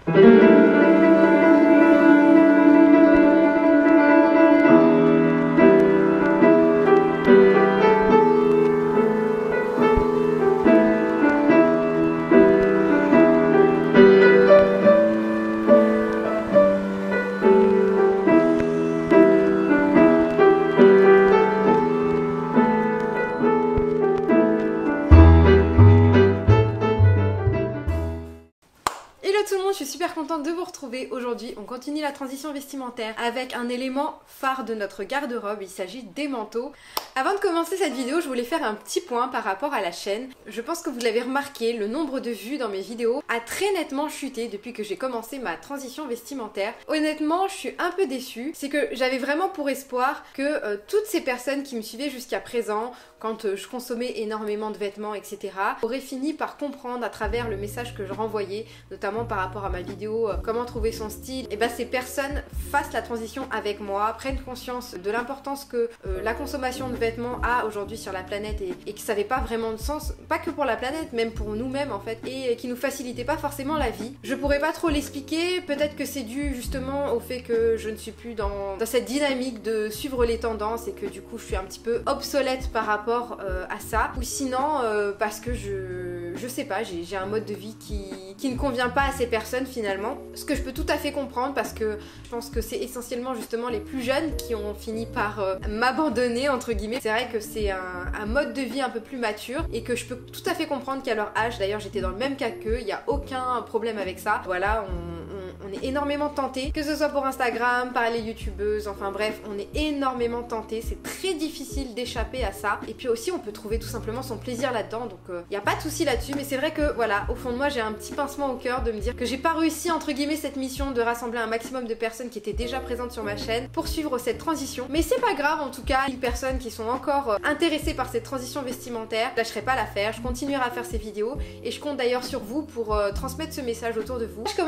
Je suis super contente de vous retrouver aujourd'hui. On continue la transition vestimentaire avec un élément phare de notre garde-robe, il s'agit des manteaux. Avant de commencer cette vidéo, je voulais faire un petit point par rapport à la chaîne. Je pense que vous l'avez remarqué, le nombre de vues dans mes vidéos a très nettement chuté depuis que j'ai commencé ma transition vestimentaire. Honnêtement, je suis un peu déçue. C'est que j'avais vraiment pour espoir que toutes ces personnes qui me suivaient jusqu'à présent, quand je consommais énormément de vêtements, etc., auraient fini par comprendre à travers le message que je renvoyais, notamment par rapport à ma vidéo comment trouver son style, et ces personnes fassent la transition avec moi, prennent conscience de l'importance que la consommation de vêtements a aujourd'hui sur la planète et que ça n'avait pas vraiment de sens, pas que pour la planète, même pour nous-mêmes en fait, et qui nous facilitait pas forcément la vie. Je pourrais pas trop l'expliquer, peut-être que c'est dû justement au fait que je ne suis plus dans cette dynamique de suivre les tendances et que du coup je suis un petit peu obsolète par rapport à ça, ou sinon parce que je sais pas, j'ai un mode de vie qui ne convient pas à ces personnes finalement, ce que je peux tout à fait comprendre parce que je pense que c'est essentiellement justement les plus jeunes qui ont fini par m'abandonner entre guillemets. C'est vrai que c'est un mode de vie un peu plus mature et que je peux tout à fait comprendre qu'à leur âge, d'ailleurs j'étais dans le même cas qu'eux, il n'y a aucun problème avec ça. Voilà, on est énormément tenté, que ce soit pour Instagram, par les youtubeuses, enfin bref, on est énormément tenté, c'est très difficile d'échapper à ça. Et puis aussi on peut trouver tout simplement son plaisir là-dedans, donc il n'y a pas de souci là-dessus, mais c'est vrai que voilà, au fond de moi j'ai un petit pincement au cœur de me dire que j'ai pas réussi entre guillemets cette mission de rassembler un maximum de personnes qui étaient déjà présentes sur ma chaîne pour suivre cette transition. Mais c'est pas grave, en tout cas, les personnes qui sont encore intéressées par cette transition vestimentaire, je lâcherai pas l'affaire, je continuerai à faire ces vidéos et je compte d'ailleurs sur vous pour transmettre ce message autour de vous. Je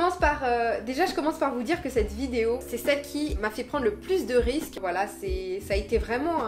commence par vous dire que cette vidéo, c'est celle qui m'a fait prendre le plus de risques. Voilà, ça a été vraiment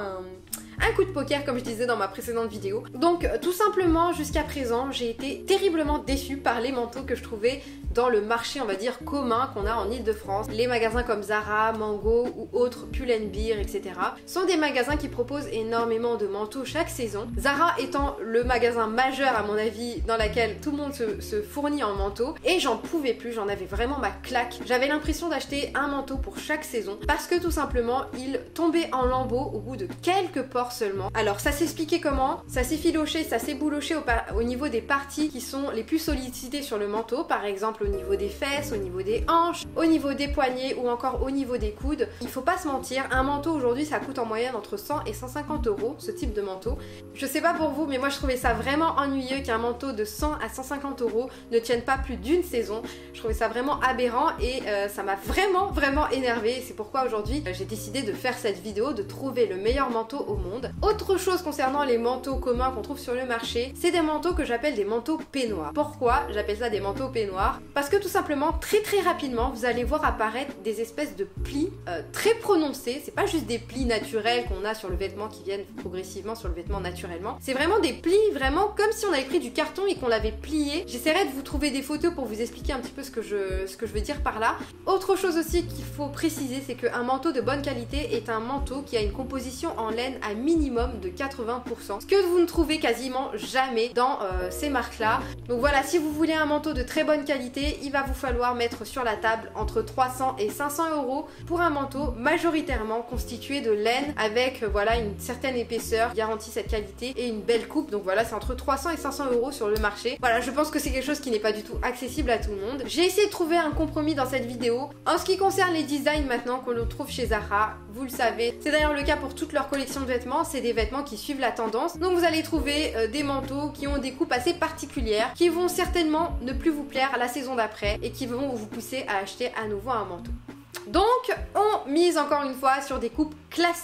un coup de poker comme je disais dans ma précédente vidéo. Donc tout simplement jusqu'à présent j'ai été terriblement déçue par les manteaux que je trouvais dans le marché on va dire commun qu'on a en Ile-de-France. Les magasins comme Zara, Mango ou autres, Pull&Bear, etc. sont des magasins qui proposent énormément de manteaux chaque saison. Zara étant le magasin majeur à mon avis dans lequel tout le monde se fournit en manteaux, et j'en pouvais plus, j'en avais vraiment ma claque. J'avais l'impression d'acheter un manteau pour chaque saison parce que tout simplement il tombait en lambeaux au bout de quelques ports seulement. Alors ça s'expliquait comment? Ça s'effilochait, ça s'éboulochait au niveau des parties qui sont les plus sollicitées sur le manteau, par exemple au niveau des fesses, au niveau des hanches, au niveau des poignets ou encore au niveau des coudes. Il faut pas se mentir, un manteau aujourd'hui ça coûte en moyenne entre 100 et 150 euros, ce type de manteau. Je sais pas pour vous, mais moi je trouvais ça vraiment ennuyeux qu'un manteau de 100 à 150 euros ne tienne pas plus d'une saison. Je trouvais ça vraiment aberrant et ça m'a vraiment énervée. C'est pourquoi aujourd'hui j'ai décidé de faire cette vidéo, de trouver le meilleur manteau au monde. Autre chose concernant les manteaux communs qu'on trouve sur le marché, c'est des manteaux que j'appelle des manteaux peignoirs. Pourquoi j'appelle ça des manteaux peignoirs? Parce que tout simplement, très rapidement, vous allez voir apparaître des espèces de plis très prononcés. C'est pas juste des plis naturels qu'on a sur le vêtement qui viennent progressivement sur le vêtement naturellement. C'est vraiment des plis, vraiment comme si on avait pris du carton et qu'on l'avait plié. J'essaierai de vous trouver des photos pour vous expliquer un petit peu ce que je veux dire par là. Autre chose aussi qu'il faut préciser, c'est qu'un manteau de bonne qualité est un manteau qui a une composition en laine à minimum de 80%, ce que vous ne trouvez quasiment jamais dans ces marques-là. Donc voilà, si vous voulez un manteau de très bonne qualité, il va vous falloir mettre sur la table entre 300 et 500 euros pour un manteau majoritairement constitué de laine avec voilà une certaine épaisseur qui garantit cette qualité et une belle coupe. Donc voilà, c'est entre 300 et 500 euros sur le marché. Voilà, je pense que c'est quelque chose qui n'est pas du tout accessible à tout le monde. J'ai essayé de trouver un compromis dans cette vidéo. En ce qui concerne les designs maintenant qu'on trouve chez Zara, vous le savez, c'est d'ailleurs le cas pour toute leur collection de vêtements, c'est des vêtements qui suivent la tendance. Donc vous allez trouver des manteaux qui ont des coupes assez particulières, qui vont certainement ne plus vous plaire à la saison d'après et qui vont vous pousser à acheter à nouveau un manteau. Donc on mise encore une fois sur des coupes classiques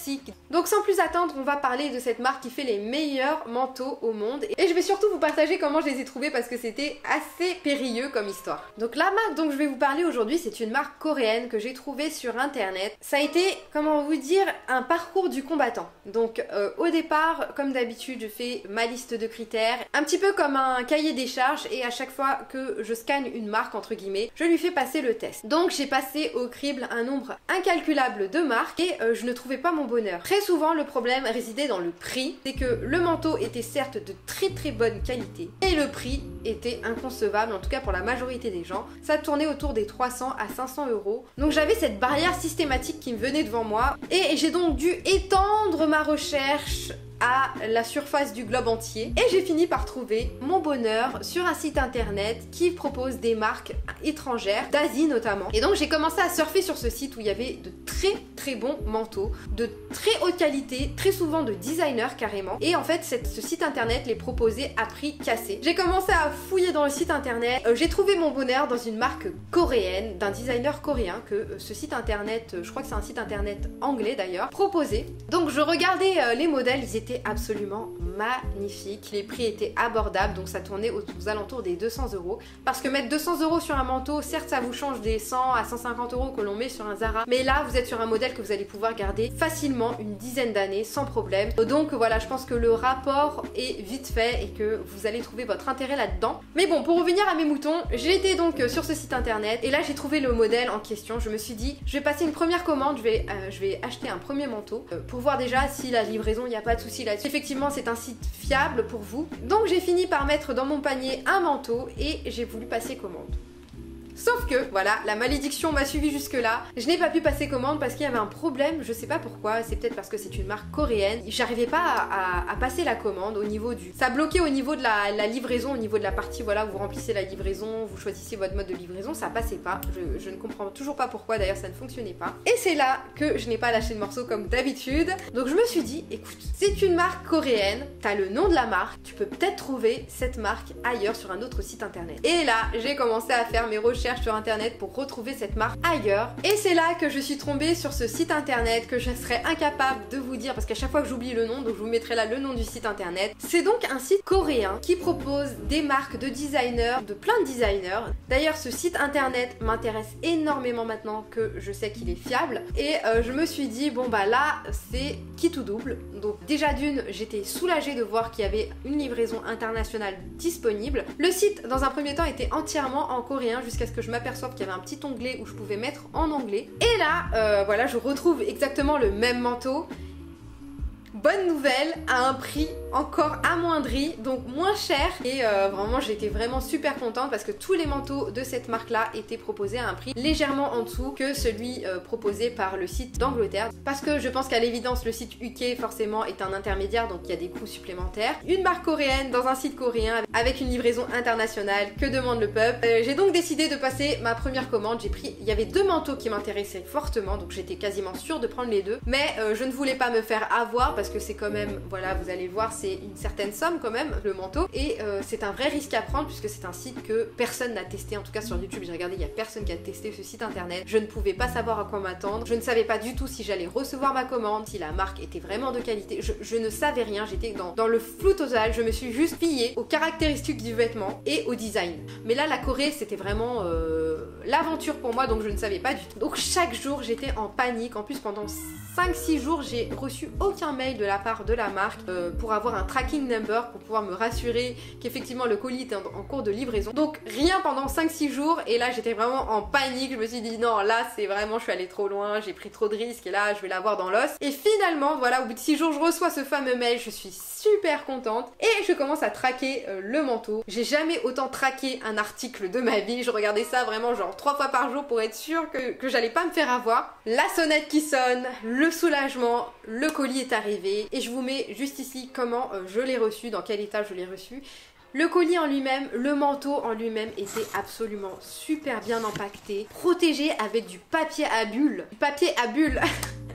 Donc sans plus attendre, on va parler de cette marque qui fait les meilleurs manteaux au monde. Et je vais surtout vous partager comment je les ai trouvés parce que c'était assez périlleux comme histoire. Donc la marque dont je vais vous parler aujourd'hui, c'est une marque coréenne que j'ai trouvée sur internet. Ça a été, comment vous dire, un parcours du combattant. Donc au départ, comme d'habitude, je fais ma liste de critères, un petit peu comme un cahier des charges, et à chaque fois que je scanne une marque, entre guillemets, je lui fais passer le test. Donc j'ai passé au crible un nombre incalculable de marques et je ne trouvais pas mon bonheur. Très souvent, le problème résidait dans le prix. C'est que le manteau était certes de très bonne qualité et le prix était inconcevable, en tout cas pour la majorité des gens. Ça tournait autour des 300 à 500 euros. Donc j'avais cette barrière systématique qui me venait devant moi et j'ai donc dû étendre ma recherche à la surface du globe entier et j'ai fini par trouver mon bonheur sur un site internet qui propose des marques étrangères, d'Asie notamment. Et donc j'ai commencé à surfer sur ce site où il y avait de très bons manteaux, de très haute qualité, très souvent de designers carrément. Et en fait ce site internet les proposait à prix cassé. J'ai commencé à fouiller dans le site internet, j'ai trouvé mon bonheur dans une marque coréenne, d'un designer coréen que ce site internet, je crois que c'est un site internet anglais d'ailleurs, proposait. Donc je regardais les modèles, ils étaient absolument magnifiques, les prix étaient abordables, donc ça tournait aux alentours des 200 euros. Parce que mettre 200 euros sur un manteau, certes ça vous change des 100 à 150 euros que l'on met sur un Zara, mais là vous êtes sur un modèle que vous allez pouvoir garder facilement une dizaine d'années sans problème. Donc voilà, je pense que le rapport est vite fait et que vous allez trouver votre intérêt là-dedans. Mais bon, pour revenir à mes moutons, j'ai été donc sur ce site internet et là j'ai trouvé le modèle en question. Je me suis dit, je vais passer une première commande, je vais acheter un premier manteau pour voir déjà si la livraison, il n'y a pas de souci là-dessus. Effectivement, c'est un site fiable pour vous. Donc j'ai fini par mettre dans mon panier un manteau et j'ai voulu passer commande. Sauf que, voilà, la malédiction m'a suivi jusque là. Je n'ai pas pu passer commande parce qu'il y avait un problème, je sais pas pourquoi, c'est peut-être parce que c'est une marque coréenne. J'arrivais pas à passer la commande au niveau du... Ça bloquait au niveau de la livraison, au niveau de la partie, voilà, vous remplissez la livraison, vous choisissez votre mode de livraison, ça passait pas. Je ne comprends toujours pas pourquoi, d'ailleurs ça ne fonctionnait pas. Et c'est là que je n'ai pas lâché le morceau comme d'habitude. Donc je me suis dit, écoute, c'est une marque coréenne, t'as le nom de la marque, tu peux peut-être trouver cette marque ailleurs sur un autre site internet. Et là, j'ai commencé à faire mes recherches sur internet pour retrouver cette marque ailleurs et c'est là que je suis tombée sur ce site internet que je serais incapable de vous dire parce qu'à chaque fois que j'oublie le nom, donc je vous mettrai là le nom du site internet. C'est donc un site coréen qui propose des marques de designers, de plein de designers. D'ailleurs ce site internet m'intéresse énormément maintenant que je sais qu'il est fiable et je me suis dit bon bah là c'est qui tout double. Donc déjà d'une, j'étais soulagée de voir qu'il y avait une livraison internationale disponible. Le site dans un premier temps était entièrement en coréen jusqu'à ce que je m'aperçoive qu'il y avait un petit onglet où je pouvais mettre en anglais. Et là, voilà, je retrouve exactement le même manteau. Bonne nouvelle, à un prix encore amoindri, donc moins cher. Et vraiment, j'étais vraiment super contente parce que tous les manteaux de cette marque-là étaient proposés à un prix légèrement en dessous que celui proposé par le site d'Angleterre. Parce que je pense qu'à l'évidence, le site UK forcément est un intermédiaire, donc il y a des coûts supplémentaires. Une marque coréenne dans un site coréen avec une livraison internationale, que demande le peuple. J'ai donc décidé de passer ma première commande. Il y avait deux manteaux qui m'intéressaient fortement, donc j'étais quasiment sûre de prendre les deux. Mais je ne voulais pas me faire avoir parce que c'est quand même, voilà, vous allez voir, c'est une certaine somme quand même, le manteau. Et c'est un vrai risque à prendre puisque c'est un site que personne n'a testé, en tout cas sur YouTube, j'ai regardé, il n'y a personne qui a testé ce site internet. Je ne pouvais pas savoir à quoi m'attendre. Je ne savais pas du tout si j'allais recevoir ma commande, si la marque était vraiment de qualité. Je ne savais rien, j'étais dans le flou total. Je me suis juste fiée aux caractéristiques du vêtement et au design. Mais là, la Corée, c'était vraiment l'aventure pour moi, donc je ne savais pas du tout. Donc chaque jour, j'étais en panique. En plus, pendant 5-6 jours, j'ai reçu aucun mail de la part de la marque pour avoir un tracking number, pour pouvoir me rassurer qu'effectivement le colis était en cours de livraison. Donc rien pendant 5-6 jours et là j'étais vraiment en panique. Je me suis dit non, là c'est vraiment, je suis allée trop loin, j'ai pris trop de risques et là je vais l'avoir dans l'os. Et finalement voilà, au bout de 6 jours je reçois ce fameux mail, je suis super contente et je commence à traquer le manteau. J'ai jamais autant traqué un article de ma vie, je regardais ça vraiment genre 3 fois par jour pour être sûre que j'allais pas me faire avoir. La sonnette qui sonne, le soulagement, le colis est arrivé et je vous mets juste ici comment je l'ai reçu, dans quel état je l'ai reçu. Le colis en lui-même, le manteau en lui-même était absolument super bien empaqueté, protégé avec du papier à bulles. Du papier à bulles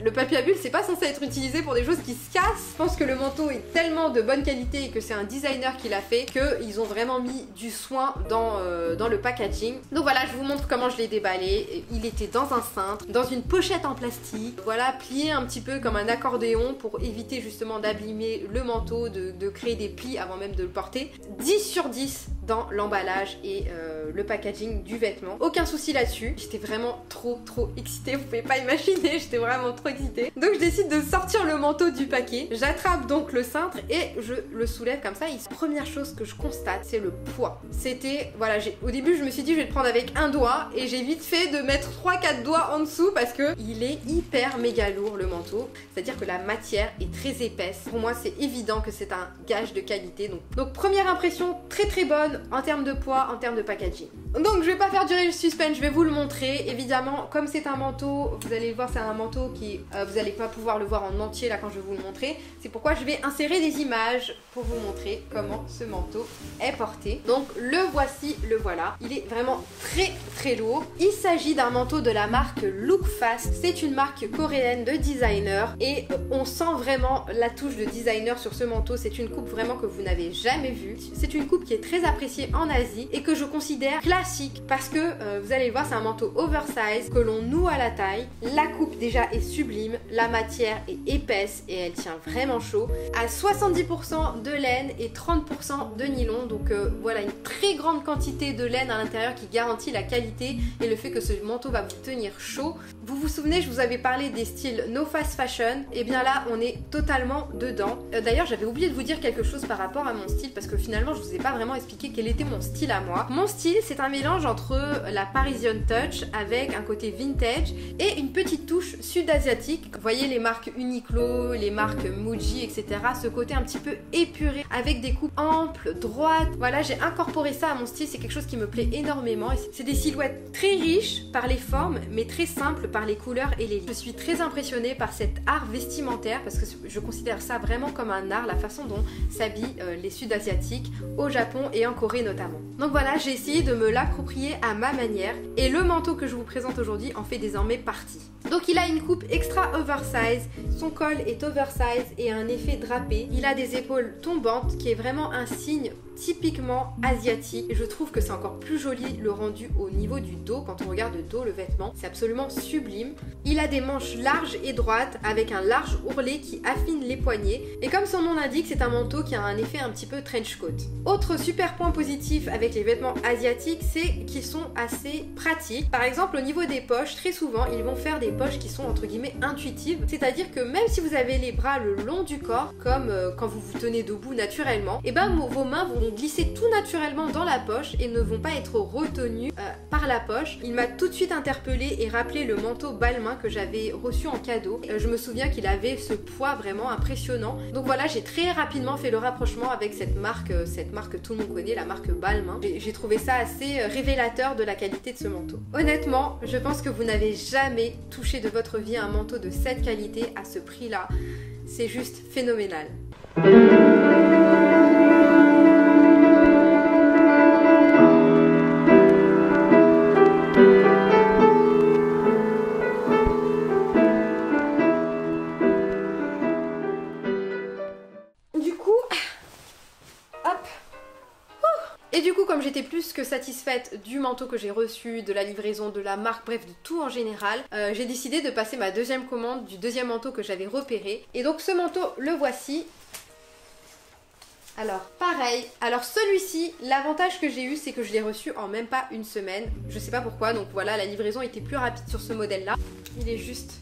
Le papier à bulles, c'est pas censé être utilisé pour des choses qui se cassent. Je pense que le manteau est tellement de bonne qualité et que c'est un designer qui l'a fait qu'ils ont vraiment mis du soin dans le packaging. Donc voilà, je vous montre comment je l'ai déballé. Il était dans un cintre, dans une pochette en plastique. Voilà, plié un petit peu comme un accordéon pour éviter justement d'abîmer le manteau, de créer des plis avant même de le porter. 10 sur 10 dans l'emballage et le packaging du vêtement. Aucun souci là-dessus. J'étais vraiment trop excitée, vous pouvez pas imaginer, j'étais vraiment trop excitée. Donc je décide de sortir le manteau du paquet. J'attrape donc le cintre et je le soulève comme ça. Première chose que je constate, c'est le poids. C'était, voilà, au début je me suis dit je vais le prendre avec un doigt et j'ai vite fait de mettre 3-4 doigts en dessous parce que il est hyper méga lourd le manteau. C'est-à-dire que la matière est très épaisse. Pour moi c'est évident que c'est un gage de qualité. Donc première impression très bonne en termes de poids, en termes de packaging. Donc je vais pas faire durer le suspense, je vais vous le montrer. Évidemment, comme c'est un manteau, vous allez le voir, c'est un manteau qui, vous allez pas pouvoir le voir en entier là quand je vais vous le montrer. C'est pourquoi je vais insérer des images pour vous montrer comment ce manteau est porté. Donc le voici, le voilà. Il est vraiment très lourd. Il s'agit d'un manteau de la marque Lookfast. C'est une marque coréenne de designer et on sent vraiment la touche de designer sur ce manteau. C'est une coupe vraiment que vous n'avez jamais vue. C'est une coupe qui est très appréciée en Asie et que je considère classique parce que vous allez le voir, c'est un manteau oversize que l'on noue à la taille. La coupe déjà est sublime, la matière est épaisse et elle tient vraiment chaud. À 70% de laine et 30% de nylon, donc voilà, une très grande quantité de laine à l'intérieur qui garantit la qualité et le fait que ce manteau va vous tenir chaud. Vous vous souvenez, je vous avais parlé des styles no fast fashion, et bien là on est totalement dedans. D'ailleurs j'avais oublié de vous dire quelque chose par rapport à mon style parce que finalement je vous ai pas vraiment expliqué quel était mon style à moi. Mon style, c'est un mélange entre la Parisian touch avec un côté vintage et une petite touche sud-asiatique. Vous voyez les marques Uniqlo, les marques Muji, etc. Ce côté un petit peu épuré avec des coupes amples, droites. Voilà, j'ai incorporé ça à mon style, c'est quelque chose qui me plaît énormément. C'est des silhouettes très riches par les formes mais très simples par les couleurs et les lignes. Je suis très impressionnée par cet art vestimentaire parce que je considère ça vraiment comme un art, la façon dont s'habillent les sud-asiatiques au Japon et en Corée notamment. Donc voilà, j'ai essayé de me l'approprier à ma manière et le manteau que je vous présente aujourd'hui en fait désormais partie. Donc il a une coupe extra oversize, son col est oversize et a un effet drapé. Il a des épaules tombantes qui est vraiment un signe typiquement asiatique et je trouve que c'est encore plus joli le rendu au niveau du dos. Quand on regarde le dos, le vêtement, c'est absolument sublime. Il a des manches larges et droites avec un large ourlet qui affine les poignets et comme son nom l'indique, c'est un manteau qui a un effet un petit peu trench coat. Autre super point positif avec les vêtements asiatiques, c'est qu'ils sont assez pratiques. Par exemple, au niveau des poches, très souvent ils vont faire des poches qui sont entre guillemets intuitives, c'est-à-dire que même si vous avez les bras le long du corps, comme quand vous vous tenez debout naturellement, et ben vos mains vont glisser tout naturellement dans la poche et ne vont pas être retenues par la poche. Il m'a tout de suite interpellée et rappelé le manteau Balmain que j'avais reçu en cadeau. Je me souviens qu'il avait ce poids vraiment impressionnant. Donc voilà, j'ai très rapidement fait le rapprochement avec cette marque que tout le monde connaît, la marque Balmain. J'ai trouvé ça assez révélateur de la qualité de ce manteau. Honnêtement, je pense que vous n'avez jamais touché de votre vie un manteau de cette qualité à ce prix-là. C'est juste phénoménal. Et du coup, comme j'étais plus que satisfaite du manteau que j'ai reçu, de la livraison, de la marque, bref de tout en général, j'ai décidé de passer ma deuxième commande du deuxième manteau que j'avais repéré. Et donc ce manteau, le voici. Alors pareil, alors celui-ci, l'avantage que j'ai eu c'est que je l'ai reçu en même pas une semaine. Je sais pas pourquoi, donc voilà, la livraison était plus rapide sur ce modèle là. Il est juste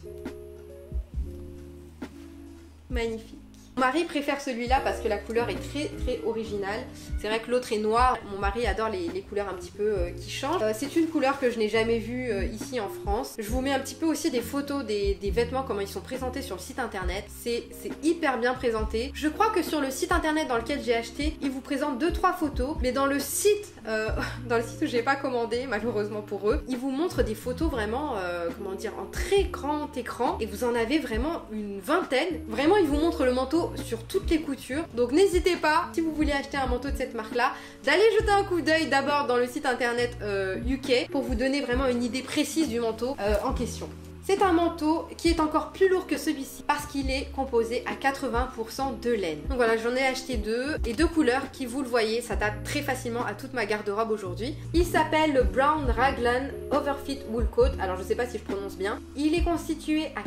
magnifique. Mon mari préfère celui-là parce que la couleur est très originale. C'est vrai que l'autre est noir. Mon mari adore les couleurs un petit peu qui changent. C'est une couleur que je n'ai jamais vue ici en France. Je vous mets un petit peu aussi des photos des vêtements, comment ils sont présentés sur le site internet. C'est hyper bien présenté. Je crois que sur le site internet dans lequel j'ai acheté, ils vous présentent 2-3 photos. Mais dans le site où j'ai pas commandé, malheureusement pour eux, ils vous montrent des photos vraiment, comment dire, en très grand écran. Et vous en avez vraiment une vingtaine. Vraiment, ils vous montrent le manteau sur toutes les coutures. Donc n'hésitez pas, si vous voulez acheter un manteau de cette marque là, d'aller jeter un coup d'œil d'abord dans le site internet UK pour vous donner vraiment une idée précise du manteau en question. C'est un manteau qui est encore plus lourd que celui-ci parce qu'il est composé à 80% de laine. Donc voilà, j'en ai acheté deux et deux couleurs qui, vous le voyez, s'adaptent très facilement à toute ma garde-robe aujourd'hui. Il s'appelle le Brown Raglan Overfit Wool Coat. Alors je sais pas si je prononce bien. Il est constitué à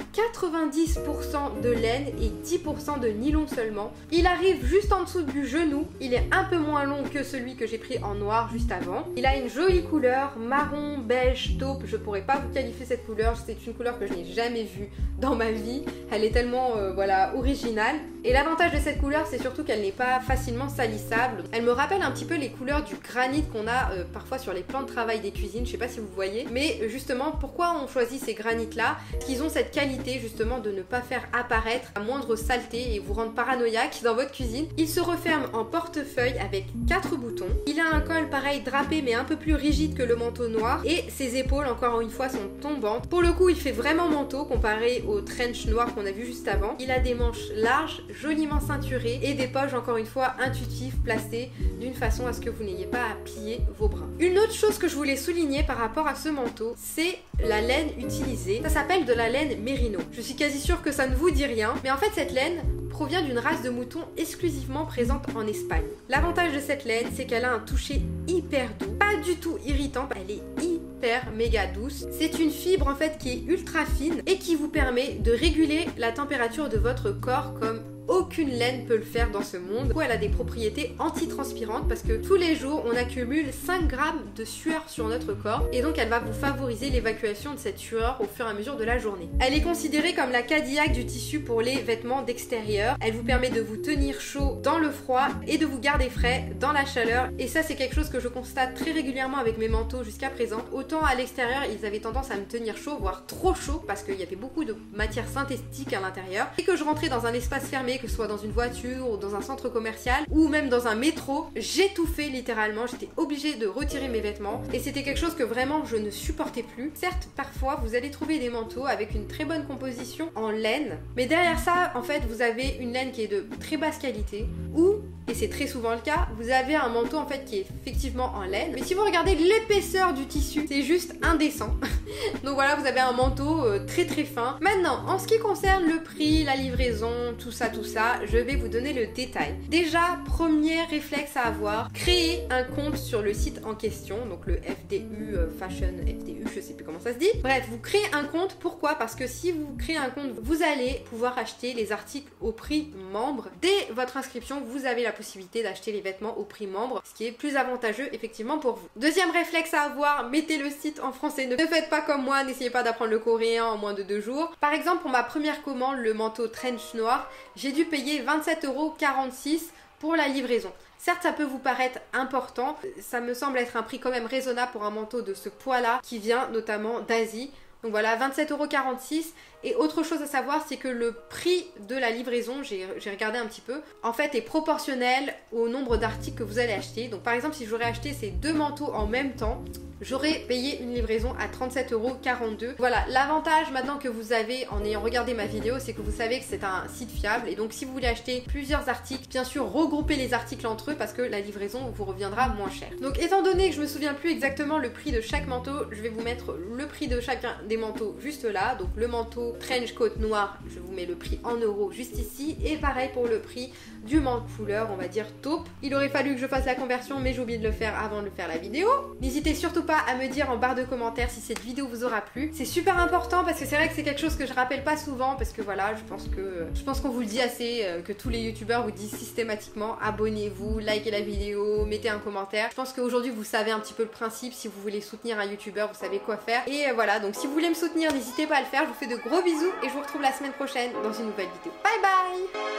90% de laine et 10% de nylon seulement. Il arrive juste en dessous du genou. Il est un peu moins long que celui que j'ai pris en noir juste avant. Il a une jolie couleur marron, beige, taupe. Je pourrais pas vous qualifier cette couleur. C'est une couleur que je n'ai jamais vue dans ma vie. Elle est tellement voilà, originale. Et l'avantage de cette couleur, c'est surtout qu'elle n'est pas facilement salissable. Elle me rappelle un petit peu les couleurs du granit qu'on a parfois sur les plans de travail des cuisines. Je sais pas si vous voyez. Mais justement, pourquoi on choisit ces granites là? Parce qu'ils ont cette qualité justement de ne pas faire apparaître la moindre saleté et vous rendre paranoïaque dans votre cuisine. Il se referme en portefeuille avec 4 boutons. Il a un col pareil drapé mais un peu plus rigide que le manteau noir. Et ses épaules, encore une fois, sont tombantes. Pour le coup, il fait vraiment manteau comparé au trench noir qu'on a vu juste avant. Il a des manches larges, joliment ceinturées et des poches, encore une fois, intuitives, placées d'une façon à ce que vous n'ayez pas à plier vos bras. Une autre chose que je voulais souligner par rapport à ce manteau, c'est la laine utilisée. Ça s'appelle de la laine mérino. Je suis quasi sûre que ça ne vous dit rien, mais en fait cette laine provient d'une race de moutons exclusivement présente en Espagne. L'avantage de cette laine, c'est qu'elle a un toucher hyper doux, pas du tout irritant, elle est hyper méga douce. C'est une fibre en fait qui est ultra fine et qui vous permet de réguler la température de votre corps comme aucune laine peut le faire dans ce monde. Du coup, elle a des propriétés antitranspirantes parce que tous les jours, on accumule 5 grammes de sueur sur notre corps et donc elle va vous favoriser l'évacuation de cette sueur au fur et à mesure de la journée. Elle est considérée comme la Cadillac du tissu pour les vêtements d'extérieur. Elle vous permet de vous tenir chaud dans le froid et de vous garder frais dans la chaleur. Et ça, c'est quelque chose que je constate très régulièrement avec mes manteaux jusqu'à présent. Autant à l'extérieur, ils avaient tendance à me tenir chaud, voire trop chaud parce qu'il y avait beaucoup de matière synthétique à l'intérieur et que je rentrais dans un espace fermé, que ce soit dans une voiture ou dans un centre commercial ou même dans un métro, j'étouffais littéralement, j'étais obligée de retirer mes vêtements et c'était quelque chose que vraiment je ne supportais plus. Certes, parfois vous allez trouver des manteaux avec une très bonne composition en laine, mais derrière ça, en fait, vous avez une laine qui est de très basse qualité ou, et c'est très souvent le cas, vous avez un manteau en fait qui est effectivement en laine, mais si vous regardez l'épaisseur du tissu, c'est juste indécent. Donc voilà, vous avez un manteau très très fin. Maintenant, en ce qui concerne le prix, la livraison, tout ça, je vais vous donner le détail. Déjà, premier réflexe à avoir, créer un compte sur le site en question, donc le FDU, Fashion FDU, je sais plus comment ça se dit. Bref, vous créez un compte, pourquoi? Parce que si vous créez un compte, vous allez pouvoir acheter les articles au prix membre. Dès votre inscription, vous avez la possibilité d'acheter les vêtements au prix membre, ce qui est plus avantageux effectivement pour vous. Deuxième réflexe à avoir, mettez le site en français. Ne faites pas comme moi, n'essayez pas d'apprendre le coréen en moins de 2 jours. Par exemple, pour ma première commande, le manteau trench noir, j'ai dû payer 27,46 € pour la livraison. Certes, ça peut vous paraître important, ça me semble être un prix quand même raisonnable pour un manteau de ce poids-là qui vient notamment d'Asie. Donc voilà, 27,46 €. Et autre chose à savoir, c'est que le prix de la livraison, j'ai regardé un petit peu, en fait est proportionnel au nombre d'articles que vous allez acheter. Donc par exemple, si j'aurais acheté ces 2 manteaux en même temps, j'aurais payé une livraison à 37,42 €. Voilà, l'avantage maintenant que vous avez en ayant regardé ma vidéo, c'est que vous savez que c'est un site fiable. Et donc si vous voulez acheter plusieurs articles, bien sûr, regroupez les articles entre eux parce que la livraison vous reviendra moins cher. Donc étant donné que je me souviens plus exactement le prix de chaque manteau, je vais vous mettre le prix de chacun des manteaux juste là. Donc le manteau trench coat noir, je vous mets le prix en euros juste ici. Et pareil pour le prix du manteau couleur, on va dire taupe. Il aurait fallu que je fasse la conversion, mais j'ai oublié de le faire avant de faire la vidéo. N'hésitez surtout pas à me dire en barre de commentaires si cette vidéo vous aura plu. C'est super important parce que c'est vrai que c'est quelque chose que je rappelle pas souvent parce que voilà, je pense qu'on vous le dit assez, que tous les youtubeurs vous disent systématiquement abonnez-vous, likez la vidéo, mettez un commentaire. Je pense qu'aujourd'hui vous savez un petit peu le principe. Si vous voulez soutenir un youtubeur, vous savez quoi faire. Et voilà, donc si vous voulez me soutenir, n'hésitez pas à le faire. Je vous fais de gros bisous et je vous retrouve la semaine prochaine dans une nouvelle vidéo. Bye bye!